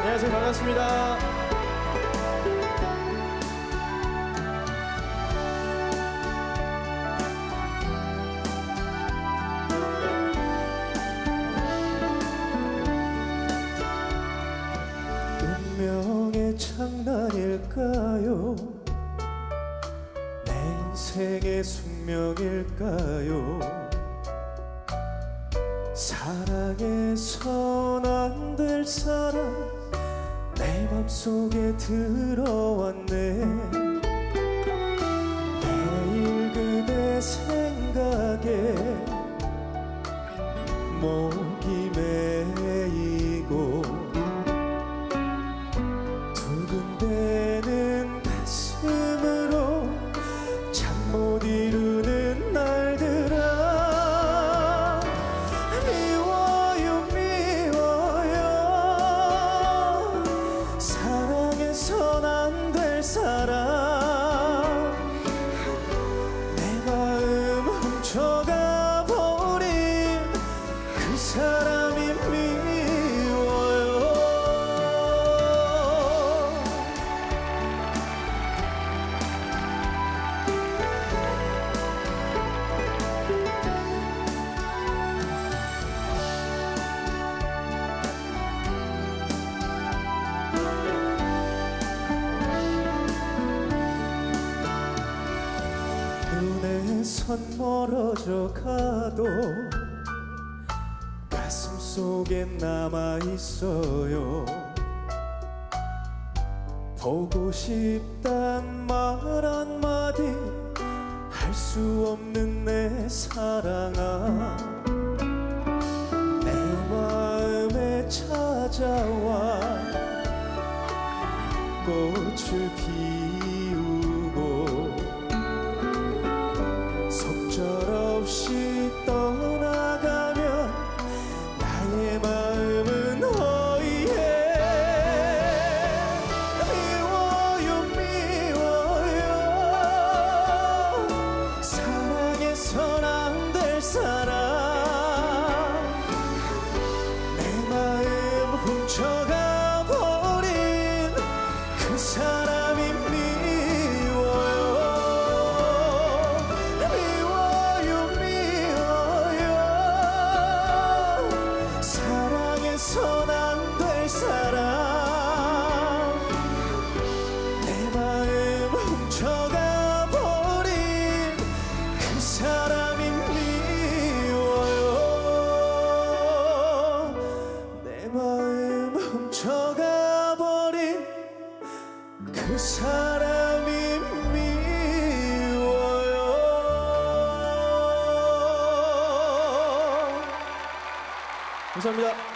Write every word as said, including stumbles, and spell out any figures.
안녕하세요. 반갑습니다. 운명의 장난일까요? 내 인생의 숙명일까요? 사랑해선 안 될 사람 내 맘속에 들어왔네. 매일 그대 생각에 목이 메이고 두근대는 가슴으로 잠 못 이루는 날들아 미워요 미워요. 사랑해선 안 될 사람 내 마음 훔쳐가 버린 그 사람이 미워요. 눈에선 멀어져 가도 가슴 속에 남아있어요. 보고 싶단 말 한마디 할 수 없는 내 사랑아 내 마음에 찾아와 꽃을 피우고 속절없이 떠나가면 나의 마음은 허이해. 미워요 미워요. 사랑해선 안 될 사람 내 마음 훔쳐가 버린 그 사람이 미워요. 사랑해선 안 될 사람 내 마음 훔쳐가 버린 그 사람이 미워요. 내 마음 훔쳐가 버린 그 사람이 미워요. 감사합니다.